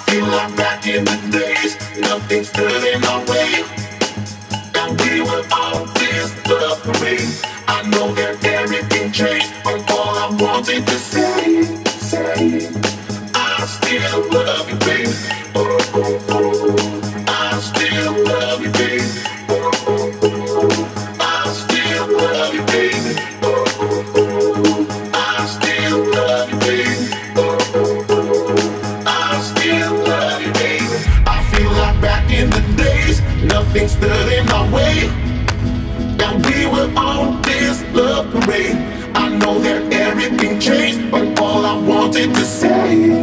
feel like back in the days, nothing stood in our way. And we were on this love parade. I know that everything changed, but all I wanted to say, I still love you, baby. Oh, oh, oh. I still love you, baby. Oh, oh, oh. I still love you, baby. Oh, oh, oh. I still love you, baby. Oh, oh, oh. I still love you, baby. I feel like back in the days, nothing stood in our way. And we were on this love parade. I know that everything changed, but all I wanted to say,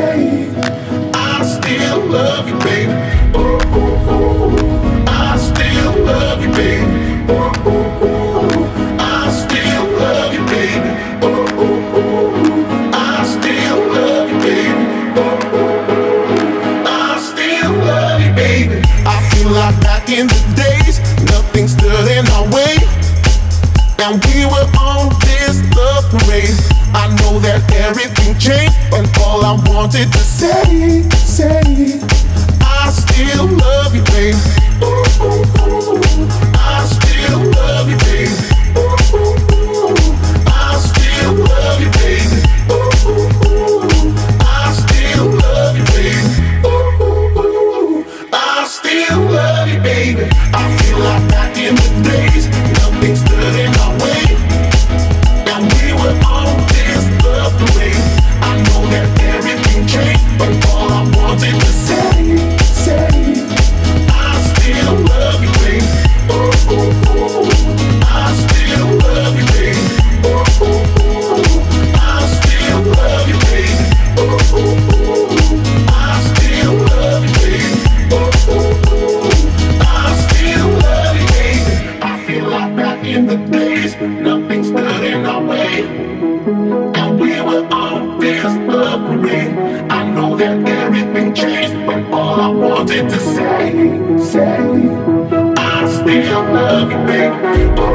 I still love you, baby. Oh, oh, oh. I still love you, baby. Oh, oh, oh. I still love you, baby. Oh, oh, oh. I still love you, baby. Oh, oh, oh. I still love you, baby. I feel like back in the days, nothing stood in our way. And we were on this love parade. I know that everything changed, but all I wanted to say, I still love you, baby. Oh, oh, oh. I still love you, baby. Oh, oh, oh. I still love you, baby. Oh, oh, oh. I still love you, baby. Oh, oh, oh. I still love you, baby. I feel like back in the days, nothing stood in our way. And we were on this love parade. I know that everything changed, but all I wanted to say, I still love you, baby. Oh, oh, oh. I still love you, baby. Oh, oh, oh. I still love you, baby. Oh, oh, oh. I still love you, baby. Oh, oh, oh. I still love you, baby. I feel like back in the days, nothing stood in our way. And we were on this love parade. I know that everything changed, but all I wanted to say, I still love you, baby.